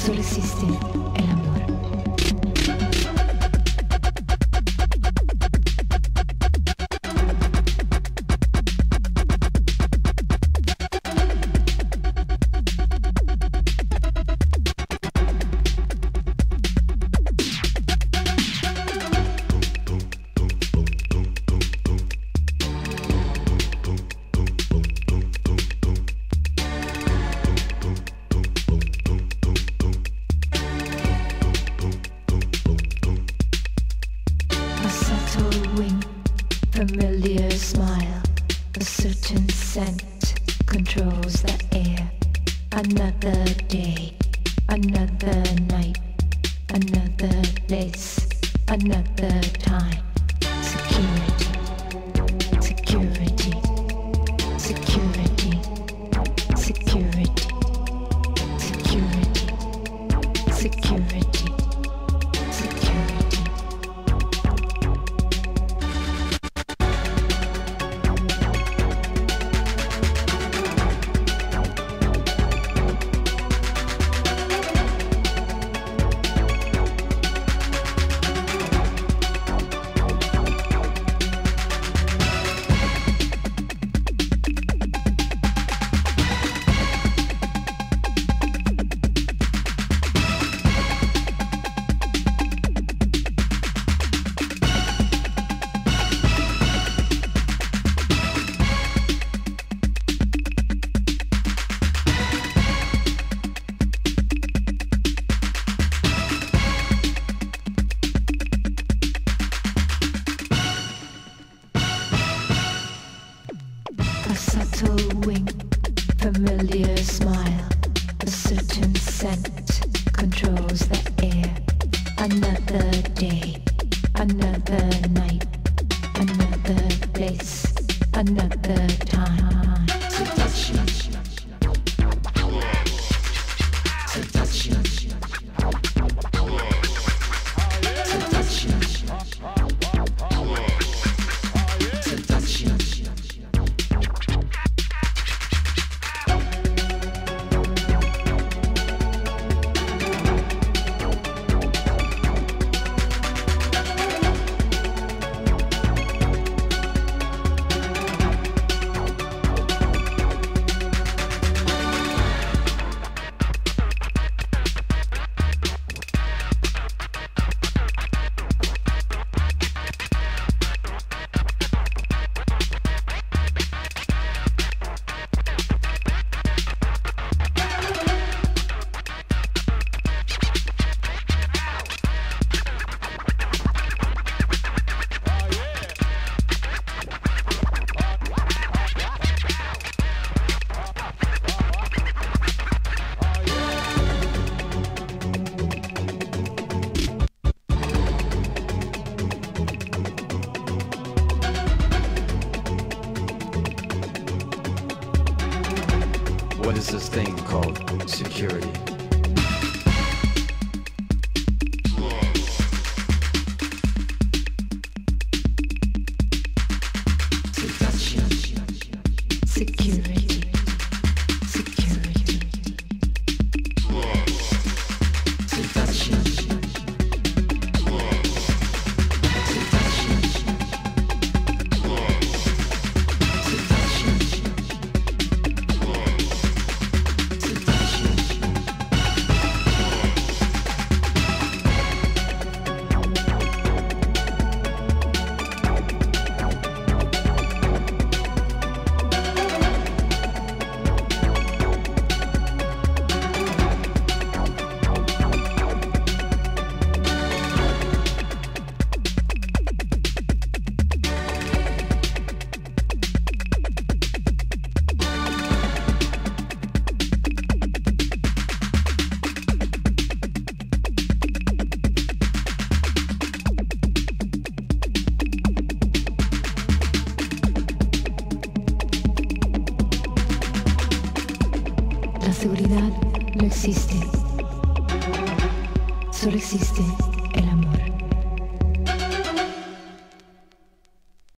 Solo existe el amor. Familiar smile, a certain scent controls the air. Another day, another night, another place, another time. Security, security, security, security, security, security, security. A subtle wink, familiar smile, a certain scent controls the air. Another day, another night, another place, another time. Seduction, seduction, seduction, seduction. What is this thing called security? Seduction, security, security, seduction, La seguridad no existe, solo existe el amor.